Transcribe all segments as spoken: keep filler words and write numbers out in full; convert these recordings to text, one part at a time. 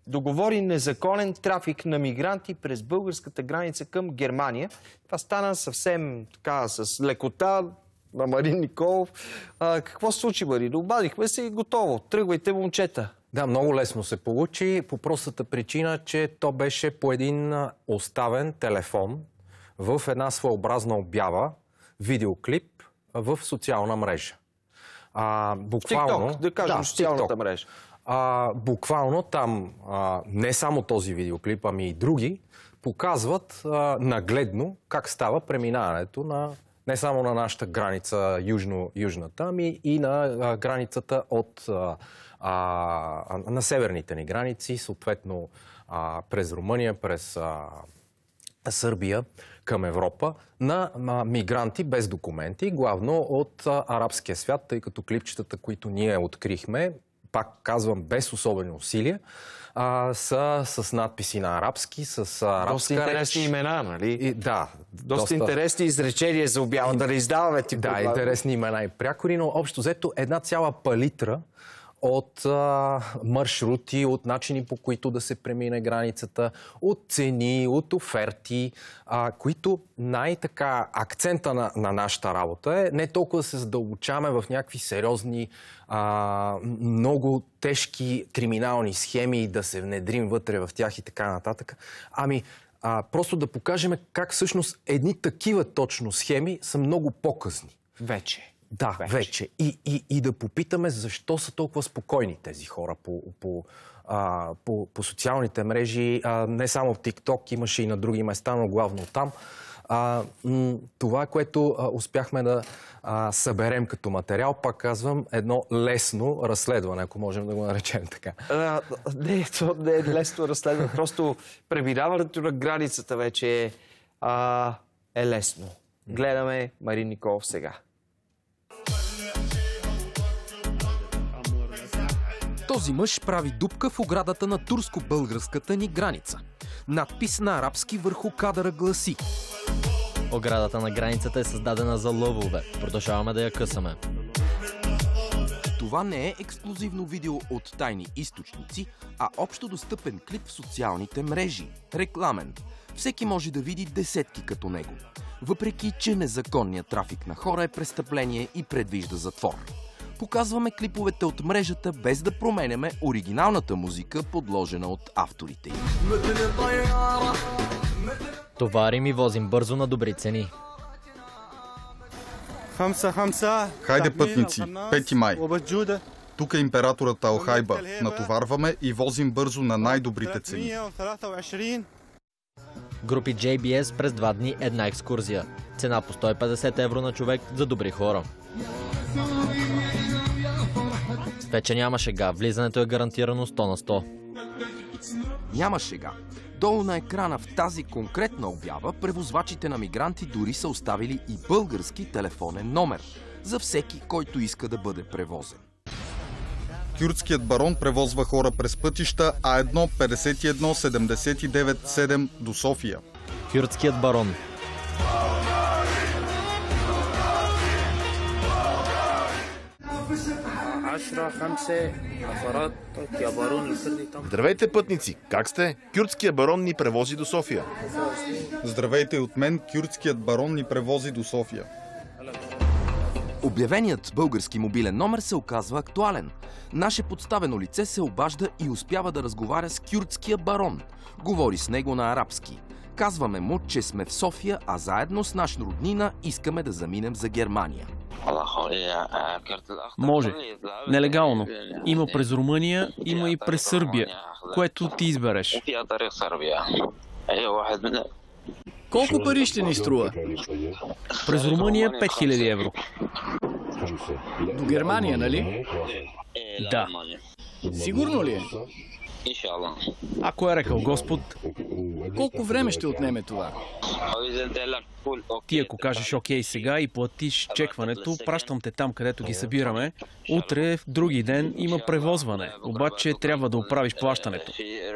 договори незаконен трафик на мигранти през българската граница към Германия. Това стана съвсем така с лекота на Марин Николов. А, какво се случи, Марин? Обадихме се и готово. Тръгвайте, момчета. Да, много лесно се получи по простата причина, че то беше по един оставен телефон в една своеобразна обява, видеоклип в социална мрежа. А, буквално, TikTok, да кажем, да, социалната TikTok. мрежа. А, буквално там а, не само този видеоклип, ами и други показват а, нагледно как става преминаването на не само на нашата граница, южно, южната, ами и на а, границата от а, а, на северните ни граници, съответно а, през Румъния, през а, Сърбия към Европа, на а, мигранти без документи, главно от а, арабския свят, тъй като клипчетата, които ние открихме, пак казвам, без особени усилия, а, са с надписи на арабски, с арабска доста интересни реч. имена, нали? И, да. Доста, доста интересни изречения за обява, да не издаваме ти. Да, предлагам. интересни имена и прякори, но общо взето една цяла палитра от а, маршрути, от начини по които да се премине границата, от цени, от оферти, а, които най-така акцента на, на нашата работа е не толкова да се задълбочаваме в някакви сериозни, а, много тежки криминални схеми и да се внедрим вътре в тях и така нататък, ами а, просто да покажем как всъщност едни такива точно схеми са много по-късни. Вече. Да, вече. вече. И, и, и да попитаме защо са толкова спокойни тези хора по, по, а, по, по социалните мрежи. А, не само в TikTok, имаше и на други места, но главно там. А, това, което а, успяхме да а, съберем като материал, пак казвам, едно лесно разследване, ако можем да го наречем така. А, не, то не е лесно разследване. Просто преминаването на границата вече е, а, е лесно. Гледаме Марин Николов сега. Този мъж прави дупка в оградата на турско-българската ни граница. Надпис на арабски върху кадъра гласи: оградата на границата е създадена за лъвове. Продължаваме да я късаме. Това не е ексклузивно видео от тайни източници, а общо достъпен клип в социалните мрежи. Рекламен. Всеки може да види десетки като него. Въпреки че незаконният трафик на хора е престъпление и предвижда затвор. Показваме клиповете от мрежата, без да променяме оригиналната музика, подложена от авторите им. Товарим и возим бързо на добри цени. Хайде, пътници, пети май. Тук е императорът Алхайба. Натоварваме и возим бързо на най-добрите цени. Групи Джей Би Ес през два дни една екскурзия. Цена по сто и петдесет евро на човек за добри хора. Вече няма шега. Влизането е гарантирано сто на сто. Няма шега. Долу на екрана в тази конкретна обява превозвачите на мигранти дори са оставили и български телефонен номер за всеки, който иска да бъде превозен. Кюрдският барон превозва хора през пътища А едно петдесет и едно седемдесет и девет седем до София. Кюрдският барон. Здравейте, пътници! Как сте? Кюрдския барон ни превози до София. Здравейте от мен, кюрдският барон ни превози до София. Обявеният български мобилен номер се оказва актуален. Наше подставено лице се обажда и успява да разговаря с кюрдския барон. Говори с него на арабски. Казваме му, че сме в София, а заедно с наш роднина искаме да заминем за Германия. Може. Нелегално. Има през Румъния, има и през Сърбия, което ти избереш. Колко пари ще ни струва? През Румъния пет хиляди евро. До Германия, нали? Да. Сигурно ли е? Ако е рекал Господ, колко време ще отнеме това? Ти ако кажеш окей сега и платиш чекването, пращам те там, където ги събираме. Утре, в други ден, има превозване. Обаче трябва да оправиш плащането.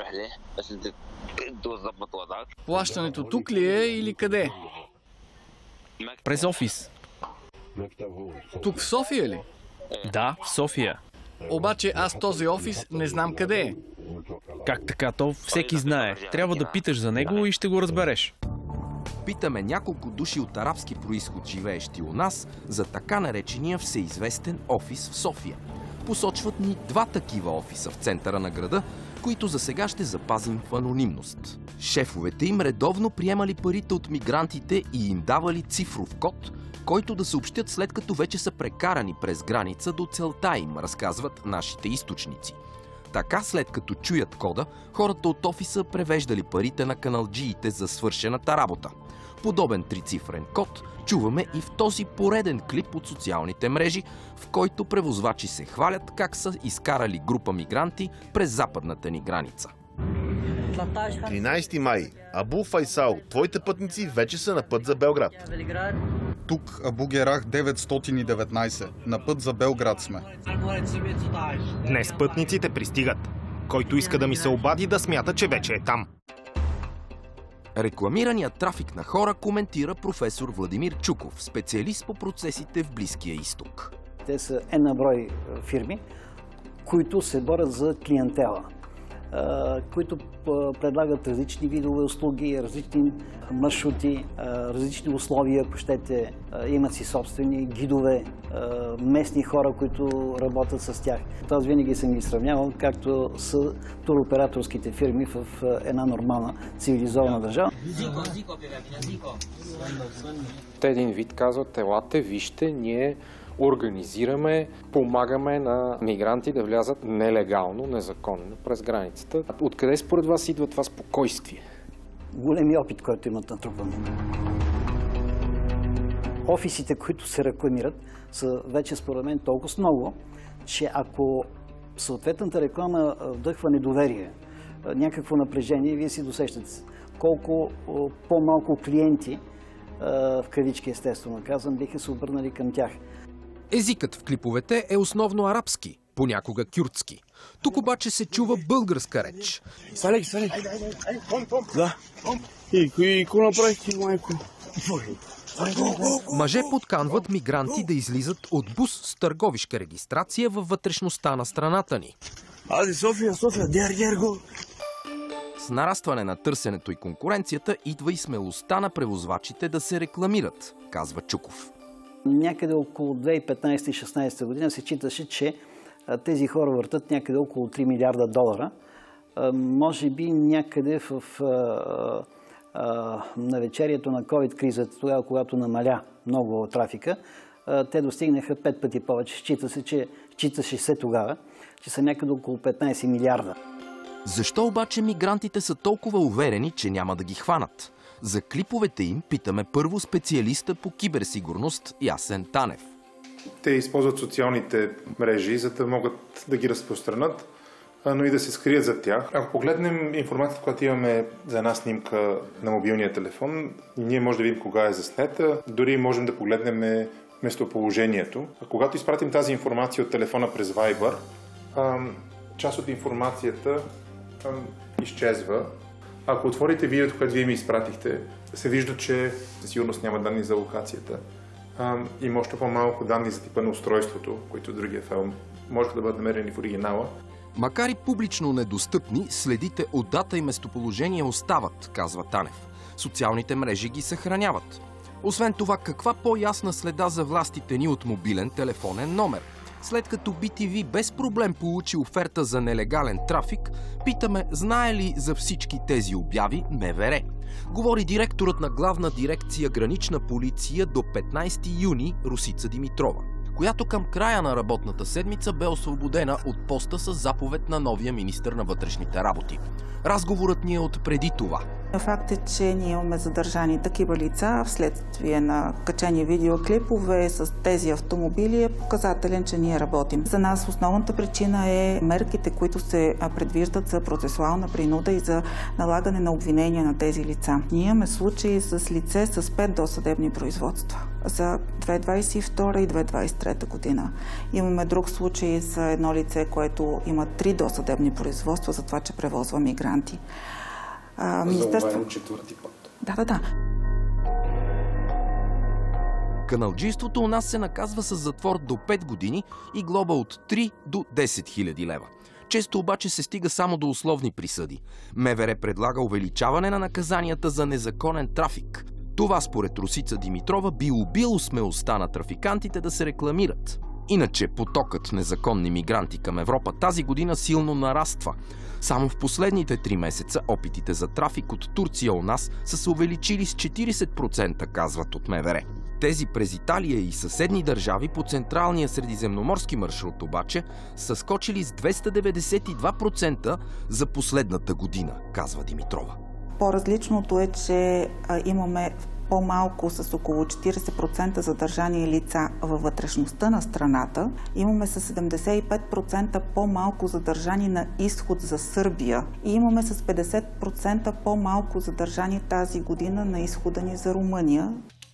Плащането тук ли е или къде? През офис. Тук в София ли? Да, в София. Обаче аз този офис не знам къде е. Как така? То всеки знае. Трябва да питаш за него и ще го разбереш. Питаме няколко души от арабски происход, живеещи у нас, за така наречения всеизвестен офис в София. Посочват ни два такива офиса в центъра на града, които за сега ще запазим в анонимност. Шефовете им редовно приемали парите от мигрантите и им давали цифров код, който да съобщят след като вече са прекарани през граница до целта им, разказват нашите източници. Така, след като чуят кода, хората от офиса превеждали парите на каналджиите за свършената работа. Подобен трицифрен код чуваме и в този пореден клип от социалните мрежи, в който превозвачи се хвалят как са изкарали група мигранти през западната ни граница. тринайсети май. Абу Файсал, твоите пътници вече са на път за Белград. Тук Абу Герах деветстотин и деветнайсет. На път за Белград сме. Днес пътниците пристигат. Който иска да ми се обади, да смята, че вече е там. Рекламираният трафик на хора коментира професор Владимир Чуков, специалист по процесите в Близкия изток. Те са една брой фирми, които се борят за клиентела, които предлагат различни видове услуги, различни маршрути, различни условия, ако щете, имат си собствени гидове, местни хора, които работят с тях. Аз винаги съм ги сравнявал, както с туроператорските фирми в една нормална цивилизована държава. Те един вид казват: елате, вижте, ние организираме, помагаме на мигранти да влязат нелегално, незаконно през границата. Откъде според вас идва това спокойствие? Големи опит, който имат натрупан. Офисите, които се рекламират, са вече според мен толкова много, че ако съответната реклама вдъхва недоверие, някакво напрежение, вие си досещате колко по-малко клиенти, в кавички естествено казвам, биха се обърнали към тях. Езикът в клиповете е основно арабски, понякога кюрдски. Тук обаче се чува българска реч. Салек, салек. Да. И кои ко направих ти, майко? Мъже подканват мигранти да излизат от бус с търговишка регистрация във вътрешността на страната ни. Ази, София, София, дер, дер го! С нарастване на търсенето и конкуренцията идва и смелостта на превозвачите да се рекламират, казва Чуков. Някъде около две хиляди и петнайсета - две хиляди и шестнайсета година се читаше, че тези хора въртат някъде около три милиарда долара. Може би някъде в навечерието на ковид-кризата, тогава, когато намаля много трафика, те достигнаха пет пъти повече. Счита се, че считаше се тогава, че са някъде около петнайсет милиарда. Защо обаче мигрантите са толкова уверени, че няма да ги хванат? За клиповете им питаме първо специалиста по киберсигурност Ясен Танев. Те използват социалните мрежи, за да могат да ги разпространят, но и да се скрият за тях. Ако погледнем информацията, която имаме за една снимка на мобилния телефон, ние можем да видим кога е заснета, дори можем да погледнем местоположението. А когато изпратим тази информация от телефона през Viber, част от информацията изчезва. Ако отворите видеото, което вие ми изпратихте, се вижда, че със сигурност няма данни за локацията. Има още по-малко данни за типа на устройството, които в другия филм може да бъдат намерени в оригинала. Макар и публично недостъпни, следите от дата и местоположение остават, казва Танев. Социалните мрежи ги съхраняват. Освен това, каква по-ясна следа за властите ни от мобилен телефонен номер? След като Би Ти Ви без проблем получи оферта за нелегален трафик, питаме, знае ли за всички тези обяви Ме Вэ Ре. Говори директорът на главна дирекция Гранична полиция до петнайсети юни Росица Димитрова, която към края на работната седмица бе освободена от поста с заповед на новия министър на вътрешните работи. Разговорът ни е от преди това. Факт е, че ние имаме задържани такива лица вследствие на качени видеоклипове с тези автомобили е показателен, че ние работим. За нас основната причина е мерките, които се предвиждат за процесуална принуда и за налагане на обвинения на тези лица. Ние имаме случаи с лице с пет досъдебни производства за две хиляди двайсет и втора и две хиляди двайсет и трета година. Имаме друг случай за едно лице, което има три досъдебни производства за това, че превозва мигранти. А, министерство... четвърти път. Да, да, да. Каналджийството у нас се наказва с затвор до пет години и глоба от три до десет хиляди лева. Често обаче се стига само до условни присъди. МВР предлага увеличаване на наказанията за незаконен трафик. Това според Росица Димитрова би убило смелостта на трафикантите да се рекламират. Иначе потокът незаконни мигранти към Европа тази година силно нараства. Само в последните три месеца опитите за трафик от Турция у нас са се увеличили с четирийсет процента, казват от МВР. Тези през Италия и съседни държави по централния средиземноморски маршрут обаче са скочили с двеста деветдесет и два процента за последната година, казва Димитрова. По-различното е, че а, имаме по-малко с около четирийсет процента задържани лица във вътрешността на страната. Имаме с седемдесет и пет процента по-малко задържани на изход за Сърбия и имаме с петдесет процента по-малко задържани тази година на изхода ни за Румъния.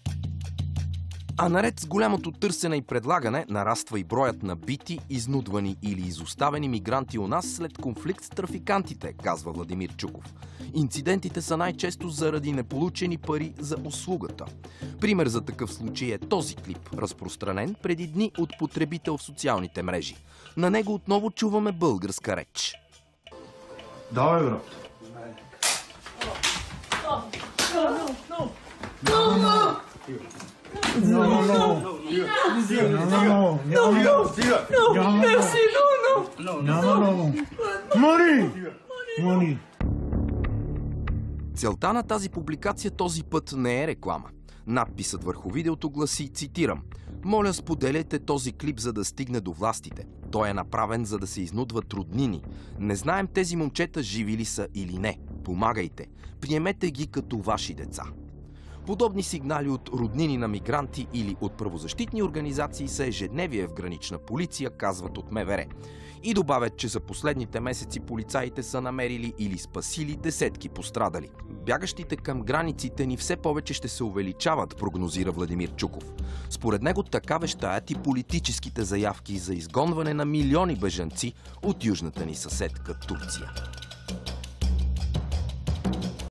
А наред с голямото търсене и предлагане, нараства и броят на бити, изнудвани или изоставени мигранти у нас след конфликт с трафикантите, казва Владимир Чуков. Инцидентите са най-често заради неполучени пари за услугата. Пример за такъв случай е този клип, разпространен преди дни от потребител в социалните мрежи. На него отново чуваме българска реч. Давай, брат. No, no, no. No, no, no. No, no. No, merci, no, no. No, no, no. Money! Money! Целта на тази публикация този път не е реклама. Надписът върху видеото гласи, цитирам: "Моля, споделяйте този клип, за да стигне до властите. Той е направен, за да се изнудват роднини. Не знаем тези момчета живи ли са или не. Помагайте. Приемете ги като ваши деца." Подобни сигнали от роднини на мигранти или от правозащитни организации са ежедневие в гранична полиция, казват от МВР. И добавят, че за последните месеци полицаите са намерили или спасили десетки пострадали. Бягащите към границите ни все повече ще се увеличават, прогнозира Владимир Чуков. Според него така вещаят и политическите заявки за изгонване на милиони бежанци от южната ни съседка Турция.